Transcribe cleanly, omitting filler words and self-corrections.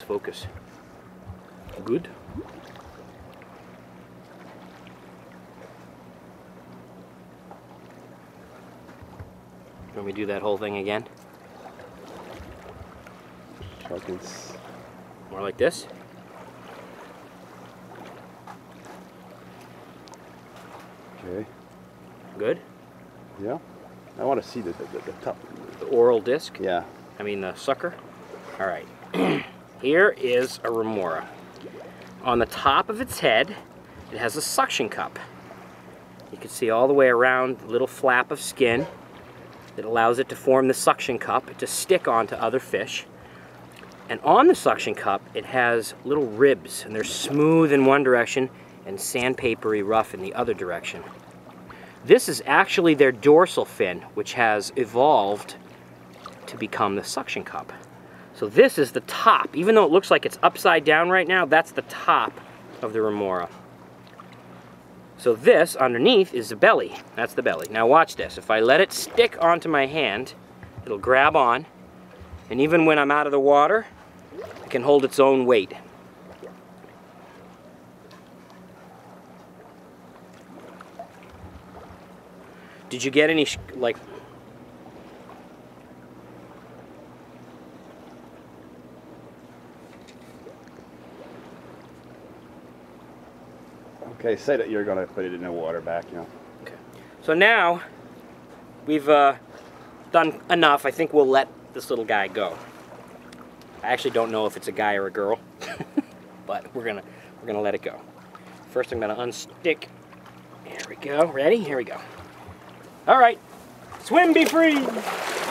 focus. Good. Want me to do that whole thing again? More like this. Okay. Good. Yeah. I want to see the top. The oral disc. Yeah. I mean the sucker. All right. Here is a remora. On the top of its head, it has a suction cup. You can see all the way around the little flap of skin that allows it to form the suction cup to stick onto other fish. And on the suction cup, it has little ribs, and they're smooth in one direction and sandpapery rough in the other direction. This is actually their dorsal fin, which has evolved to become the suction cup. So this is the top. Even though it looks like it's upside down right now, that's the top of the remora. So this underneath is the belly. That's the belly. Now watch this. If I let it stick onto my hand, it'll grab on, and even when I'm out of the water, it can hold its own weight. Did you get any, like... Okay, say that you're going to put it in the water back, you know. Okay. So now, we've done enough. I think we'll let this little guy go. I actually don't know if it's a guy or a girl, but we're gonna let it go. First I'm gonna unstick. Here we go. Ready? Here we go. All right. Swim, be free.